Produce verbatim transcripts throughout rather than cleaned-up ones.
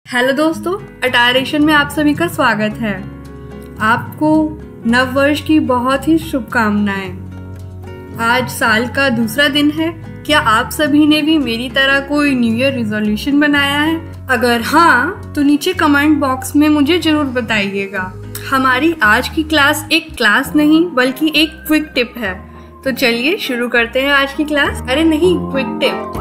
Hello दोस्तों, अटायरेशन में आप सभी का स्वागत है। आपको नव वर्ष की बहुत ही शुभकामनाएं। आज साल का दूसरा दिन है। क्या आप सभी ने भी मेरी तरह कोई न्यू ईयर रिजोल्यूशन बनाया है? अगर हाँ, तो नीचे कमेंट बॉक्स में मुझे जरूर बताइएगा। हमारी आज की क्लास एक क्लास नहीं बल्कि एक क्विक टिप है। तो चलिए शुरू करते हैं आज की क्लास। अरे नहीं, क्विक टिप।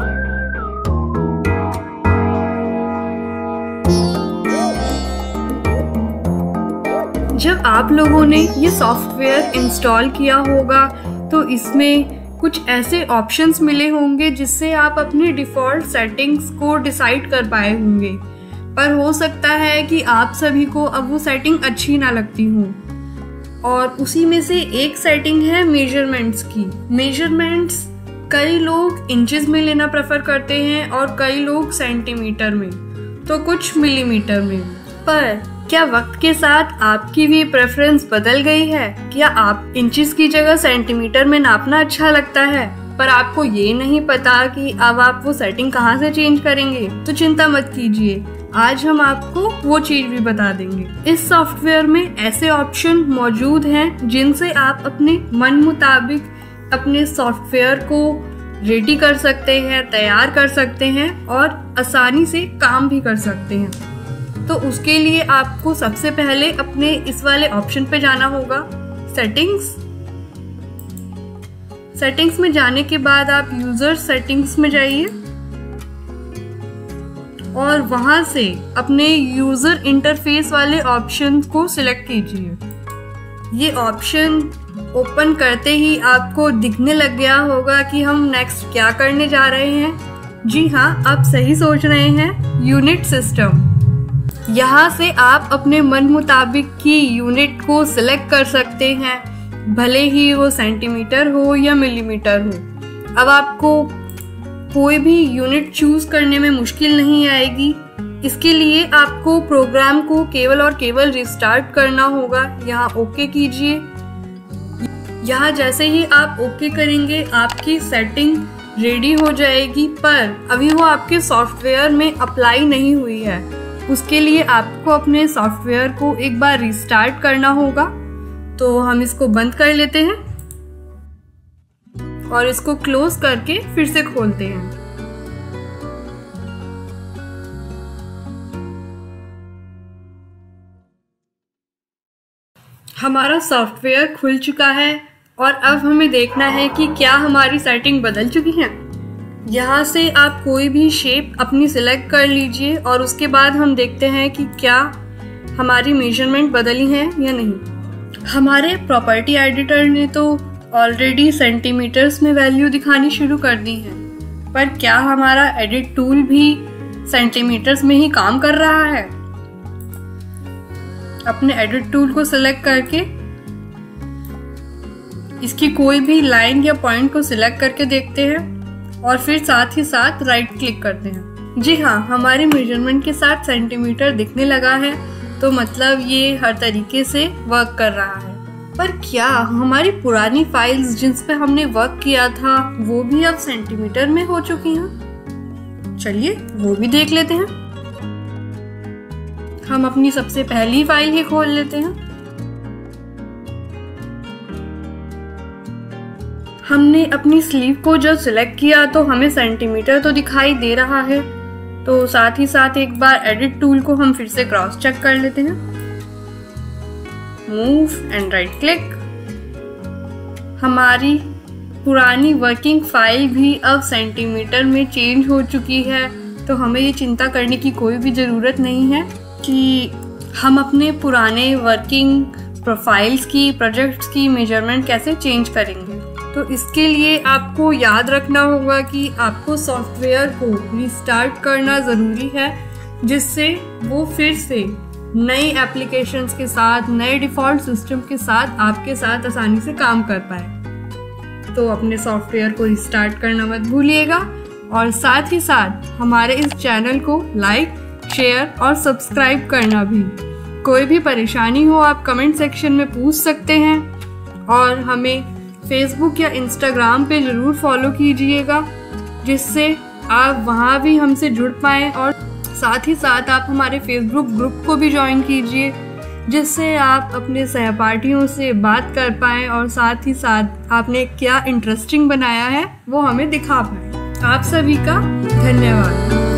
जब आप लोगों ने ये सॉफ्टवेयर इंस्टॉल किया होगा तो इसमें कुछ ऐसे ऑप्शंस मिले होंगे जिससे आप अपनी डिफ़ॉल्ट सेटिंग्स को डिसाइड कर पाए होंगे, पर हो सकता है कि आप सभी को अब वो सेटिंग अच्छी ना लगती हो। और उसी में से एक सेटिंग है मेजरमेंट्स की। मेजरमेंट्स कई लोग इंचेस में लेना प्रेफर करते हैं और कई लोग सेंटीमीटर में, तो कुछ मिलीमीटर में। पर क्या वक्त के साथ आपकी भी प्रेफरेंस बदल गई है? क्या आप इंचेस की जगह सेंटीमीटर में नापना अच्छा लगता है, पर आपको ये नहीं पता कि अब आप वो सेटिंग कहाँ से चेंज करेंगे? तो चिंता मत कीजिए, आज हम आपको वो चीज भी बता देंगे। इस सॉफ्टवेयर में ऐसे ऑप्शन मौजूद हैं जिनसे आप अपने मन मुताबिक अपने सॉफ्टवेयर को रेडी कर सकते हैं, तैयार कर सकते हैं और आसानी से काम भी कर सकते हैं। तो उसके लिए आपको सबसे पहले अपने इस वाले ऑप्शन पे जाना होगा, सेटिंग्स। सेटिंग्स में जाने के बाद आप यूजर सेटिंग्स में जाइए और वहां से अपने यूजर इंटरफेस वाले ऑप्शन को सिलेक्ट कीजिए। ये ऑप्शन ओपन करते ही आपको दिखने लग गया होगा कि हम नेक्स्ट क्या करने जा रहे हैं। जी हाँ, आप सही सोच रहे हैं, यूनिट सिस्टम। यहाँ से आप अपने मन मुताबिक की यूनिट को सिलेक्ट कर सकते हैं, भले ही वो सेंटीमीटर हो या मिलीमीटर हो। अब आपको कोई भी यूनिट चूज करने में मुश्किल नहीं आएगी। इसके लिए आपको प्रोग्राम को केवल और केवल रिस्टार्ट करना होगा। यहाँ ओके कीजिए। यहाँ जैसे ही आप ओके करेंगे आपकी सेटिंग रेडी हो जाएगी, पर अभी वो आपके सॉफ्टवेयर में अप्लाई नहीं हुई है। उसके लिए आपको अपने सॉफ्टवेयर को एक बार रिस्टार्ट करना होगा। तो हम इसको बंद कर लेते हैं और इसको क्लोज करके फिर से खोलते हैं। हमारा सॉफ्टवेयर खुल चुका है और अब हमें देखना है कि क्या हमारी सेटिंग बदल चुकी है। यहाँ से आप कोई भी शेप अपनी सिलेक्ट कर लीजिए और उसके बाद हम देखते हैं कि क्या हमारी मेजरमेंट बदली है या नहीं। हमारे प्रॉपर्टी एडिटर ने तो ऑलरेडी सेंटीमीटर्स में वैल्यू दिखानी शुरू कर दी है, पर क्या हमारा एडिट टूल भी सेंटीमीटर्स में ही काम कर रहा है? अपने एडिट टूल को सिलेक्ट करके इसकी कोई भी लाइन या पॉइंट को सिलेक्ट करके देखते हैं और फिर साथ ही साथ राइट क्लिक करते हैं। जी हाँ, हमारी मेजरमेंट के साथ सेंटीमीटर दिखने लगा है, तो मतलब ये हर तरीके से वर्क कर रहा है। पर क्या हमारी पुरानी फाइल्स जिन पे हमने वर्क किया था वो भी अब सेंटीमीटर में हो चुकी हैं? चलिए वो भी देख लेते हैं। हम अपनी सबसे पहली फाइल ही खोल लेते हैं। हमने अपनी स्लीव को जब सिलेक्ट किया तो हमें सेंटीमीटर तो दिखाई दे रहा है, तो साथ ही साथ एक बार एडिट टूल को हम फिर से क्रॉस चेक कर लेते हैं। Move and right click. हमारी पुरानी वर्किंग फाइल भी अब सेंटीमीटर में चेंज हो चुकी है, तो हमें ये चिंता करने की कोई भी ज़रूरत नहीं है कि हम अपने पुराने वर्किंग प्रोफाइल्स की, प्रोजेक्ट्स की मेजरमेंट कैसे चेंज करेंगे। तो इसके लिए आपको याद रखना होगा कि आपको सॉफ्टवेयर को रिस्टार्ट करना ज़रूरी है, जिससे वो फिर से नई एप्लीकेशंस के साथ, नए डिफ़ॉल्ट सिस्टम के साथ आपके साथ आसानी से काम कर पाए। तो अपने सॉफ्टवेयर को रिस्टार्ट करना मत भूलिएगा और साथ ही साथ हमारे इस चैनल को लाइक, शेयर और सब्सक्राइब करना भी। कोई भी परेशानी हो आप कमेंट सेक्शन में पूछ सकते हैं और हमें फेसबुक या इंस्टाग्राम पे ज़रूर फॉलो कीजिएगा, जिससे आप वहाँ भी हमसे जुड़ पाएँ और साथ ही साथ आप हमारे फेसबुक ग्रुप को भी ज्वाइन कीजिए, जिससे आप अपने सहपाठियों से बात कर पाएँ और साथ ही साथ आपने क्या इंटरेस्टिंग बनाया है वो हमें दिखा पाएँ। आप सभी का धन्यवाद।